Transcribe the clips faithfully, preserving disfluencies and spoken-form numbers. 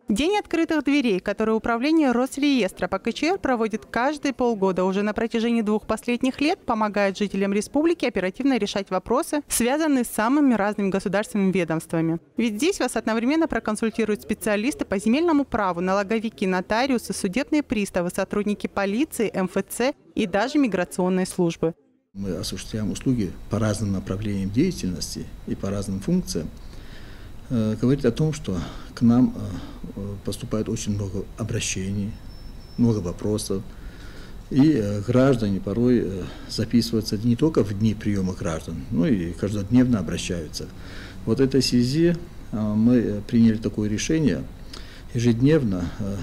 День открытых дверей, который управление Росреестра по ка че эр проводит каждые полгода уже на протяжении двух последних лет, помогает жителям республики оперативно решать вопросы, связанные с самыми разными государственными ведомствами. Ведь здесь вас одновременно проконсультируют специалисты по земельному праву, налоговики, нотариусы, судебные приставы, сотрудники полиции, эм эф це и даже миграционной службы. Мы осуществляем услуги по разным направлениям деятельности и по разным функциям. Говорит о том, что к нам поступает очень много обращений, много вопросов. И граждане порой записываются не только в дни приема граждан, но и каждодневно обращаются. Вот в этой связи мы приняли такое решение ежедневно,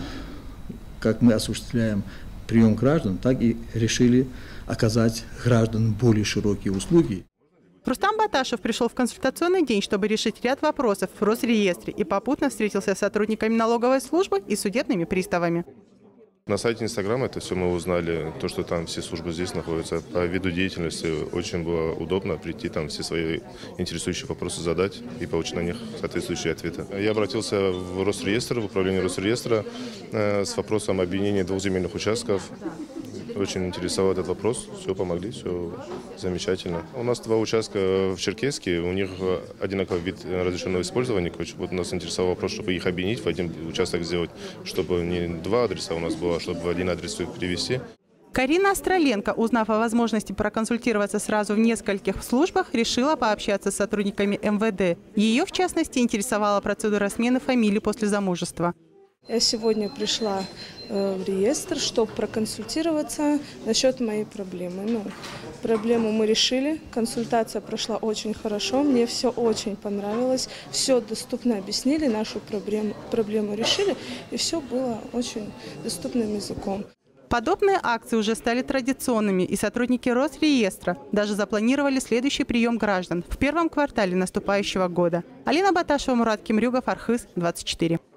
как мы осуществляем прием граждан, так и решили оказать гражданам более широкие услуги. Рустам Баташев пришел в консультационный день, чтобы решить ряд вопросов в Росреестре и попутно встретился с сотрудниками налоговой службы и судебными приставами. На сайте Инстаграма это все мы узнали, то, что там все службы здесь находятся. По виду деятельности очень было удобно прийти, там все свои интересующие вопросы задать и получить на них соответствующие ответы. Я обратился в Росреестр, в управление Росреестра э, с вопросом объединения двух земельных участков. Очень интересовал этот вопрос, все помогли, все замечательно. У нас два участка в Черкеске, у них одинаковый вид разрешенного использования. Вот нас интересовал вопрос, чтобы их объединить, в один участок сделать, чтобы не два адреса у нас было, а чтобы в один адрес их перевести. Карина Остроленко, узнав о возможности проконсультироваться сразу в нескольких службах, решила пообщаться с сотрудниками эм вэ дэ. Ее, в частности, интересовала процедура смены фамилии после замужества. Я сегодня пришла в реестр, чтобы проконсультироваться насчет моей проблемы. Ну, проблему мы решили, консультация прошла очень хорошо, мне все очень понравилось, все доступно объяснили, нашу проблему, проблему решили, и все было очень доступным языком. Подобные акции уже стали традиционными, и сотрудники Росреестра даже запланировали следующий прием граждан в первом квартале наступающего года. Алина Баташева, Мурат Кимрюгов, Архыз, двадцать четыре.